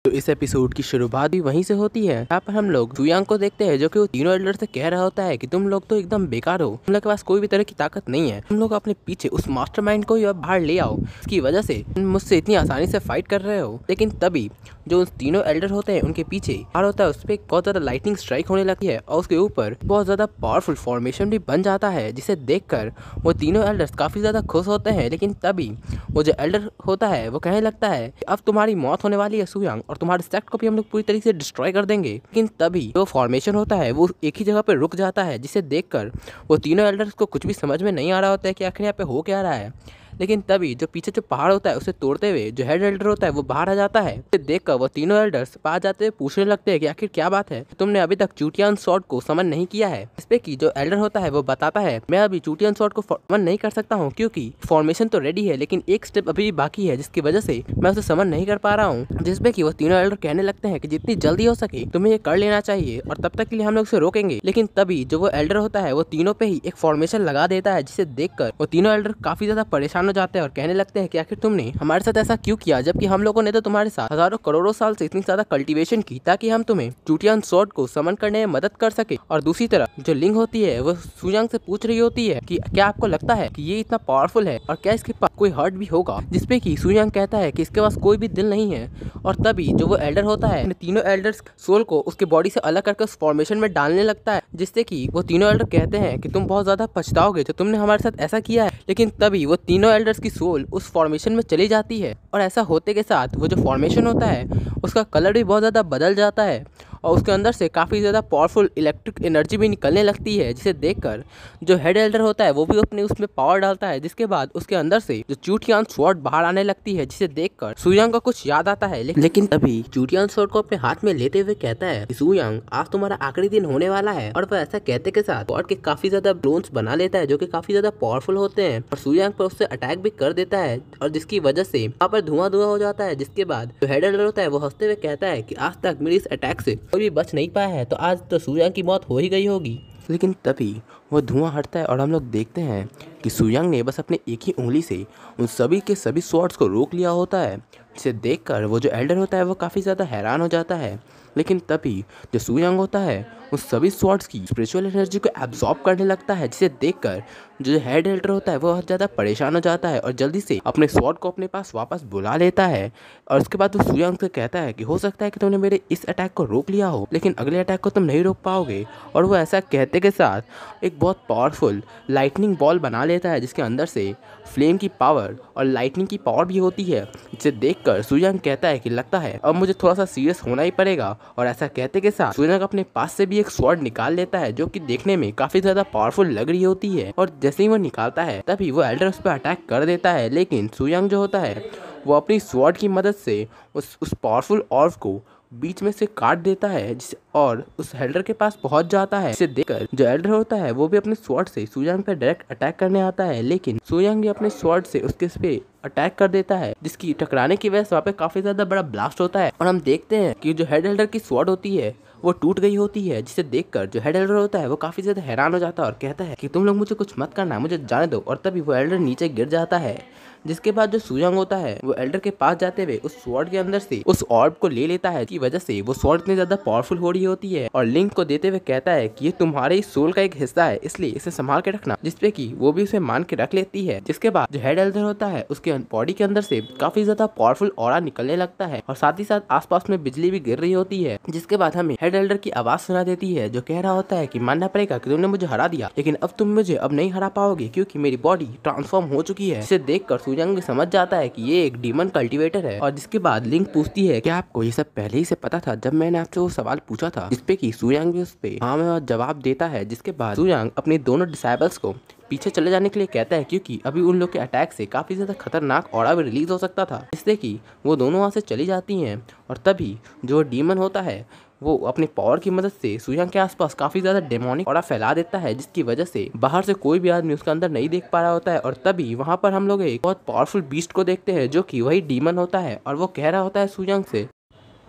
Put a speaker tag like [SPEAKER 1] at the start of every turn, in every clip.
[SPEAKER 1] तो इस एपिसोड की शुरुआत भी वहीं से होती है। यहाँ पर हम लोग सुयांग को देखते हैं जो कि वो तीनों एल्डर से कह रहा होता है कि तुम लोग तो एकदम बेकार हो, तुम लोग के पास कोई भी तरह की ताकत नहीं है, तुम लोग अपने पीछे उस मास्टरमाइंड को ही अब बाहर ले आओ, इसकी वजह से तुम मुझसे इतनी आसानी से फाइट कर रहे हो। लेकिन तभी जो उस तीनों एल्डर होते हैं उनके पीछे बाहर होता है, उस पर बहुत ज्यादा लाइटनिंग स्ट्राइक होने लगती है और उसके ऊपर बहुत ज्यादा पावरफुल फॉर्मेशन भी बन जाता है, जिसे देखकर वो तीनों एल्डर्स काफी ज्यादा खुश होते हैं। लेकिन तभी वो जो एल्डर होता है वो कहने लगता है कि अब तुम्हारी मौत होने वाली है सुयांग, और तुम्हारे सेक्ट को भी हम लोग पूरी तरीके से डिस्ट्रॉय कर देंगे। लेकिन तभी जो फॉर्मेशन होता है वो एक ही जगह पे रुक जाता है, जिसे देखकर वो तीनों एल्डर्स को कुछ भी समझ में नहीं आ रहा होता है कि आखिर यहाँ पे हो क्या रहा है। लेकिन तभी जो पीछे जो पहाड़ होता है उसे तोड़ते हुए जो हेड एल्डर होता है वो बाहर आ जाता है। उसे देखकर वो तीनों एल्डर्स पास जाते हुए पूछने लगते हैं कि आखिर क्या बात है, तुमने अभी तक चूटियान स्वॉर्ड को समन नहीं किया है। इस पे की जो एल्डर होता है वो बताता है मैं अभी चूटियान स्वॉर्ड को समन नहीं कर सकता हूँ क्योंकि फॉर्मेशन तो रेडी है, लेकिन एक स्टेप अभी भी बाकी है जिसकी वजह से मैं उसे समन नहीं कर पा रहा हूँ। जिसपे की वो तीनों एल्डर कहने लगते हैं कि जितनी जल्दी हो सके तुम्हें ये कर लेना चाहिए और तब तक के लिए हम लोग उसे रोकेंगे। लेकिन तभी जो वो एल्डर होता है वो तीनों पे ही एक फॉर्मेशन लगा देता है, जिसे देखकर वो तीनों एल्डर काफी ज्यादा परेशान हो जाते हैं और कहने लगते हैं कि आखिर तुमने हमारे साथ ऐसा क्यों किया, जबकि हम लोगों ने तो तुम्हारे साथ हजारों करोड़ों साल से इतनी ज्यादा कल्टीवेशन की ताकि हम तुम्हें चूटियान स्वॉर्ड को समन करने में मदद कर सके। और दूसरी तरफ जो लिंग होती है वो सुयांग से पूछ रही होती है कि क्या आपको लगता है कि ये इतना पावरफुल है और क्या इसके पास कोई हर्ट भी होगा, जिसपे कि सुयांग कहता है कि इसके पास कोई भी दिल नहीं है। और तभी जो वो एल्डर होता है तीनों एल्डर्स सोल को उसके बॉडी से अलग करके उस फॉर्मेशन में डालने लगता है, जिससे कि वो तीनों एल्डर कहते हैं कि तुम बहुत ज्यादा पछताओगे जो तुमने हमारे साथ ऐसा किया है। लेकिन तभी वो तीनों एल्डर्स की सोल उस फॉर्मेशन में चली जाती है और ऐसा होते के साथ वो जो फॉर्मेशन होता है उसका कलर भी बहुत ज़्यादा बदल जाता है और उसके अंदर से काफ़ी ज़्यादा पावरफुल इलेक्ट्रिक एनर्जी भी निकलने लगती है, जिसे देखकर जो हेड एल्डर होता है वो भी अपने उसमें पावर डालता है, जिसके बाद उसके अंदर से जो चूटियान स्वॉर्ड बाहर आने लगती है, जिसे देखकर सुयांग को कुछ याद आता है। लेकिन तभी चूटियान स्वॉर्ड को अपने हाथ में लेते हुए कहता है कि सुयांग आज तुम्हारा आखिरी दिन होने वाला है। और वह ऐसा कहते के साथ स्वॉर्ड के काफी ज्यादा क्लोन्स बना लेता है जो कि काफी ज्यादा पावरफुल होते हैं और सुयांग पर उससे अटैक भी कर देता है, और जिसकी वजह से वहाँ पर धुआं धुआं हो जाता है। जिसके बाद जो हेड एल्डर होता है वो हंसते हुए कहता है कि आज तक मेरी इस अटैक से कोई भी बच नहीं पाया है, तो आज तो सुयांग की मौत हो ही गई होगी। लेकिन तभी वो धुआं हटता है और हम लोग देखते हैं कि सुयांग ने बस अपने एक ही उंगली से उन सभी के सभी स्वॉर्ड्स को रोक लिया होता है, जिसे देखकर वो जो एल्डर होता है वो काफ़ी ज़्यादा हैरान हो जाता है। लेकिन तभी जो सुयांग होता है उन सभी स्वॉर्ड्स की स्पिरिचुअल एनर्जी को एब्जॉर्ब करने लगता है, जिसे देखकर जो हेड एल्डर होता है वो बहुत ज़्यादा परेशान हो जाता है और जल्दी से अपने स्वॉर्ड को अपने पास वापस बुला लेता है। और उसके बाद वो सुयांग से कहता है कि हो सकता है कि तुमने मेरे इस अटैक को रोक लिया हो, लेकिन अगले अटैक को तुम नहीं रोक पाओगे। और वो ऐसा कहते के साथ एक बहुत पावरफुल लाइटनिंग बॉल बना लेता है, जिसके अंदर से फ्लेम की पावर और लाइटनिंग की पावर भी होती है, जिसे देखकर सुयांग कहता है कि लगता है अब मुझे थोड़ा सा सीरियस होना ही पड़ेगा। और ऐसा कहते के साथ सुयांग अपने पास से भी एक स्वॉर्ड निकाल लेता है जो कि देखने में काफी ज्यादा पावरफुल लग रही होती है, और जैसे ही वो निकालता है तभी वो एल्डर उस पर अटैक कर देता है। लेकिन सुयांग जो होता है वो अपनी स्वॉर्ड की मदद से उस पावरफुल ऑर्ब को बीच में से काट देता है और उस एल्डर के पास पहुंच जाता है। इसे देखकर जो एल्डर होता है वो भी अपने स्वॉर्ड से सुयांग पर डायरेक्ट अटैक करने आता है, लेकिन सुयांग भी अपने स्वॉर्ड से उसके पे अटैक कर देता है, जिसकी टकराने की वजह से वहाँ पे काफी ज्यादा बड़ा ब्लास्ट होता है। और हम देखते हैं कि जो हेड एल्डर की स्वॉर्ड होती है वो टूट गई होती है, जिसे देखकर जो हेड एल्डर होता है वो काफी ज्यादा हैरान हो जाता है और कहता है कि तुम लोग मुझे कुछ मत करना, मुझे जाने दो। और तभी वो एल्डर नीचे गिर जाता है, जिसके बाद जो सुयांग होता है वो एल्डर के पास जाते हुए उस स्वॉर्ड के अंदर से उस ऑर्ब को ले लेता है, की वजह से वो स्वॉर्ड इतनी ज्यादा पावरफुल हो रही होती है। और लिंक को देते हुए कहता है कि ये तुम्हारे सोल का एक हिस्सा है, इसलिए इसे संभाल के रखना, जिसपे कि वो भी उसे मान के रख लेती है। जिसके बाद जो हेड एल्डर होता है उसके बॉडी के अंदर से काफी ज्यादा पावरफुल ऑरा निकलने लगता है और साथ ही साथ आसपास में बिजली भी गिर रही होती है। जिसके बाद हमें हेड एल्डर की आवाज सुना देती है जो कह रहा होता है कि मानना पड़ेगा कि तुमने मुझे हरा दिया, लेकिन अब तुम मुझे अब नहीं हरा पाओगे क्योंकि मेरी बॉडी ट्रांसफॉर्म हो चुकी है। इसे देखकर सुयांग भी समझ जाता है कि ये एक डीमन कल्टीवेटर है। और जिसके बाद लिंक पूछती है क्या आपको ये सब पहले ही से पता था जब मैंने आपसे वो सवाल पूछा था, जिसपे कि सुयांग भी उस पे हाँ में जवाब देता है। जिसके बाद सुयांग अपने दोनों डिसाइबल्स को पीछे चले जाने के लिए कहता है क्योंकि अभी उन लोग के अटैक से काफी ज्यादा खतरनाक ऑरा भी रिलीज हो सकता था, जिससे कि वो दोनों वहां से चली जाती हैं। और तभी जो डीमन होता है वो अपने पावर की मदद से सुयांग के आसपास काफी ज्यादा डेमोनिक ऑरा फैला देता है, जिसकी वजह से बाहर से कोई भी आदमी उसके अंदर नहीं देख पा रहा होता है। और तभी वहां पर हम लोग एक बहुत पावरफुल बीस्ट को देखते हैं जो कि वही डीमन होता है और वो कह रहा होता है सुयांग से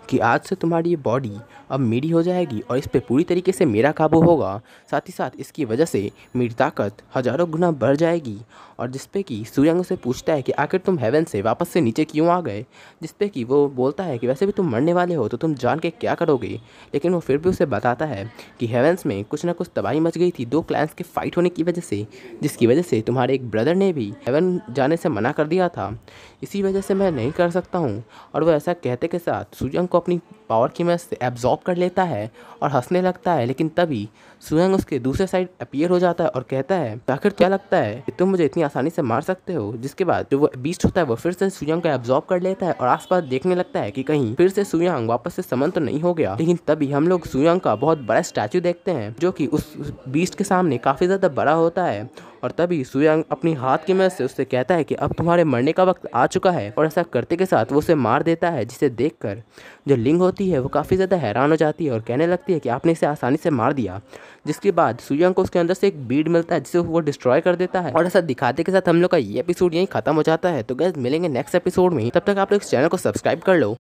[SPEAKER 1] कि आज से तुम्हारी ये बॉडी अब मेरी हो जाएगी और इस पे पूरी तरीके से मेरा काबू होगा। साथ ही साथ इसकी वजह से मेरी ताकत हज़ारों गुना बढ़ जाएगी। और जिस पे कि सूर्यांग उसे पूछता है कि आखिर तुम हेवन से वापस से नीचे क्यों आ गए, जिस पे कि वो बोलता है कि वैसे भी तुम मरने वाले हो तो तुम जान के क्या करोगे। लेकिन वो फिर भी उसे बताता है कि हेवंस में कुछ ना कुछ तबाही मच गई थी दो क्लैंस के फाइट होने की वजह से, जिसकी वजह से तुम्हारे एक ब्रदर ने भी हेवन जाने से मना कर दिया था। इसी वजह से मैं नहीं कर सकता हूँ। और वो ऐसा कहते के साथ सूर्यांग को अपनी पावर की मदद से एब्जॉर्ब कर लेता है और हंसने लगता है। लेकिन तभी सूर्यांग उसके दूसरे साइड अपीयर हो जाता है और कहता है आखिर क्या लगता है कि तुम मुझे इतनी आसानी से मार सकते हो। जिसके बाद जो वो बीस्ट होता है वो फिर से सूर्यांग को एब्जॉर्ब कर लेता है और आसपास देखने लगता है कि कहीं फिर से सूर्यांग वापस से समन तो नहीं हो गया। लेकिन तभी हम लोग सूर्यांग का बहुत बड़ा स्टैचू देखते हैं जो कि उस बीस्ट के सामने काफी ज्यादा बड़ा होता है। और तभी सूर्यांग अपनी हाथ की मदद से उससे कहता है कि अब तुम्हारे मरने का वक्त आ चुका है। और ऐसा करते के साथ वो उसे मार देता है, जिसे देखकर जो लिंग होती है वो काफ़ी ज़्यादा हैरान हो जाती है और कहने लगती है कि आपने इसे आसानी से मार दिया। जिसके बाद सूर्यांग को उसके अंदर से एक बीड मिलता है जिसे वो डिस्ट्रॉय कर देता है। और ऐसा दिखाते के साथ हम लोग का ये एपिसोड यहीं खत्म हो जाता है। तो गाइस मिलेंगे नेक्स्ट एपिसोड में, तब तक आप लोग इस चैनल को सब्सक्राइब कर लो।